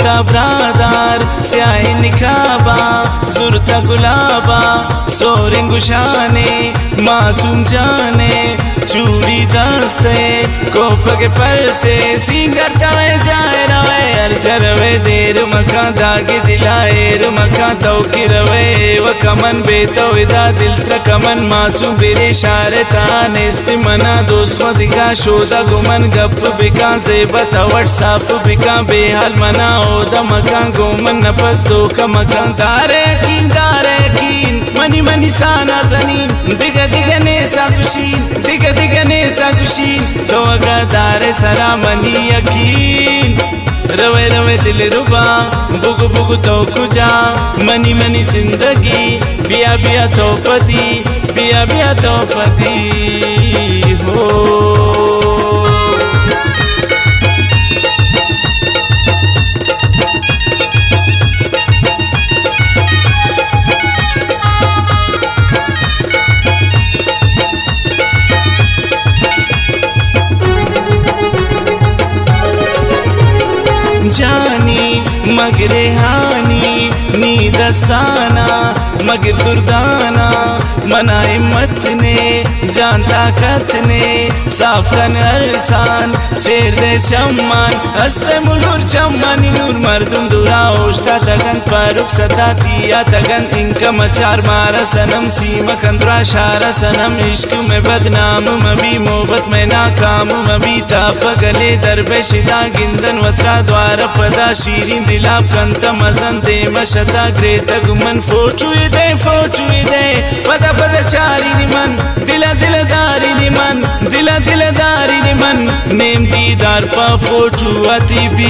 का ब्रादार स्याही निखाबा जुरता गुलाबा सोरें गुशाने मासूम जाने चूड़ी दस्ते कोप के पर से सींगर कवे जाए रवे अर्जर वे देर मखा दागे दिलाए मखा तो की रवे व कमन बेतो विदा दिल त्रकमन मासूम बेरे शारे तान इस्तिमना दोस्त दिखा शोदा गुमन गप बिका जेबत अवट साफ बिका बेहाल मना ओदा मका गोमन नपस दो का मका दारे यकीन मनी मनी साना जनी दिग दिग ने सा खुशी तो अगा दारे सरा मनी यकीन रवे रवे दिल रुबा बुग बुग तो कुजा मनी मनी जिंदगी बिया बिया तो पदी हो। जानी मगरे हानी नी दस्ताना मगर दुर्दाना मनाए मत ने जान ताकत ने साफ कन अरसान चेर दे चम्मान हस्ते मुलूर चम्मानी नूर मर्दुम दुरा ओष्टा तगन पारुक सता तिया तगन इनका मचार मारा सनम सीमा कंद्रा शारा सनम इश्क में बदनाम मबी मोहब्बत में नाकाम मबी ताप गले दरबे शिदा गिंदन वत्रा द्वार पदा शीरीन दिला कंत मजन दे मशता ग्रेत गुमन फोचुई दे पदा पदा चारी निमन दिला दिलदारी निमन नेम दीदार पा फोचु अति भी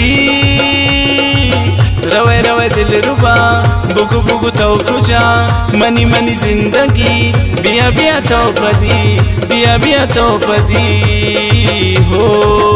रवे रवे दिल रुबा बुगु बुगु तो कुजा मनी मनी जिंदगी बिया बिया तो पदी हो।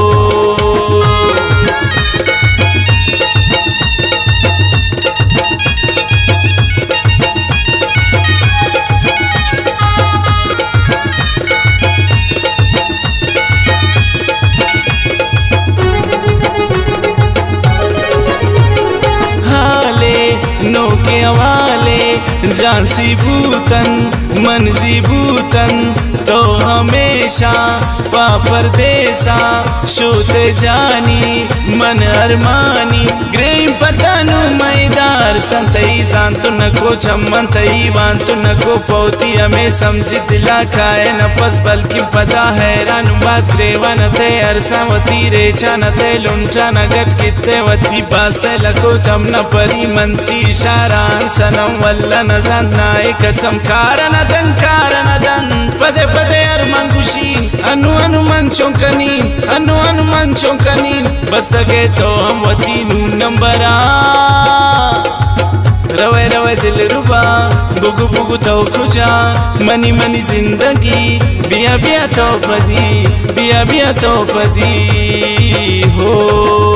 नो के हवाले जानसी भूतन मनजी भूतन तो हमेशा पापर देसा शोते जानी मन अरमानी ग्रेम पतनु मैदार संतई सांतु नको चम्मन तई वांतु नको पौती हमें समझ दिला खाए न पस बल्कि पता हैरान बास ग्रेवा न थे अरसावती रेचा न थे लुंचा न गट किते वती बास लको तम न परी मंती इशारान सनम वल्ला न नाए कसम कारण दन पदे पदे अरमान गुशीन अनु मन चौकनी बस तके तो हम वती नू नंबरा रवे रवे दिल रुबा बुगु बुगु तो कुजा मनी मनी जिंदगी बिया बिया तो पदी हो।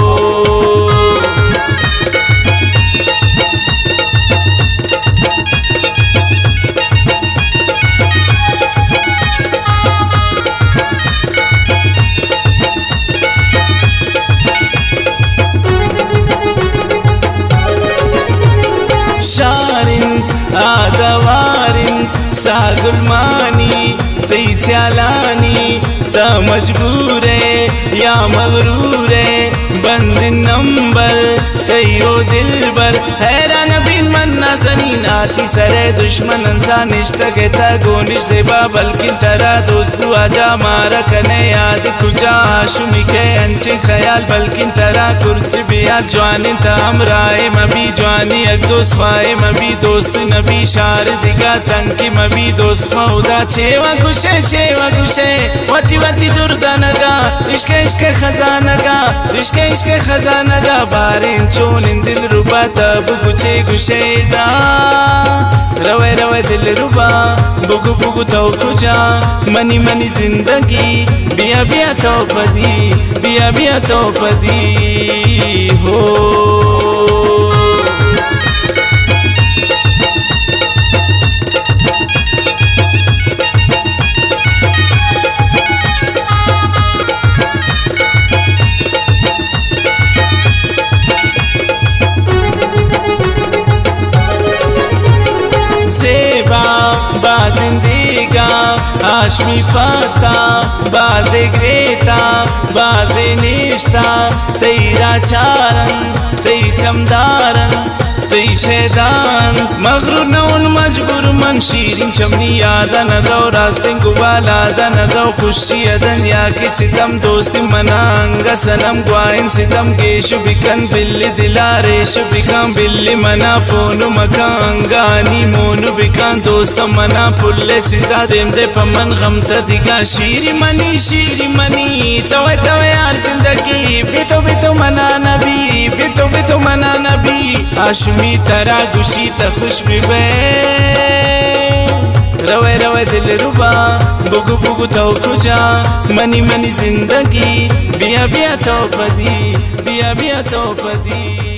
शारिन आदवारिन साजुलमानी तैस्यालानी ता मजबूरे या मगरूरे बंद नंबर तैयो दिलबर हैरान बिन मन्ना सनीन आती सरे दुश्मन अंसा निश्तगे गोनिश से बल्किन तरा दोस्त आजा मारा कने याद कुजा आशुमी के अंचे ख्याल बल्किन तरा कुर्त बिया जवानिन ताम राय मबी जवानी एक दोस्त ख्वाए मबी दोस्त नबी शार दिगा तंकी मबी दोस्त मौदा चेवा गुशे वती वती दुर्दानगा इश्क खजानगा बारें चोन दिल रुबा तब गुशेदा रवे रवे दिल रुबा बुगु बुगु तो कुजा मनी मनी जिंदगी बिया बिया तो पदी हो। हाशमी पता बाजे ग्रेता बाजे निश्ता तेरा चारन तई चमदारन तई शैदान मगरूर नौन मजबूर मन शीरिन चमनी यादन रो रास्ते गुबालादन रो खुशी अदन या कि सितम दोस्ती मनांग सनम ग्वाइन सितम के शुभिकन बिल्ली दिलारे शुभिकन बिल्ली मना फोनु मकांगानी मोनु बिकान दोस्त मना पुल्ले सिजा them they पमन gum तदिगा Shiri money तवे तवे यार जिंदगी बितो बितो मना नबी बितो मना नबी हाशमी तरा गुशी त खुश बिबे रवे रवे दिल रुबा बुगु बुगु तो कुजा मनी जिंदगी बिया बिया तो पदी बिया बिया तो पदी।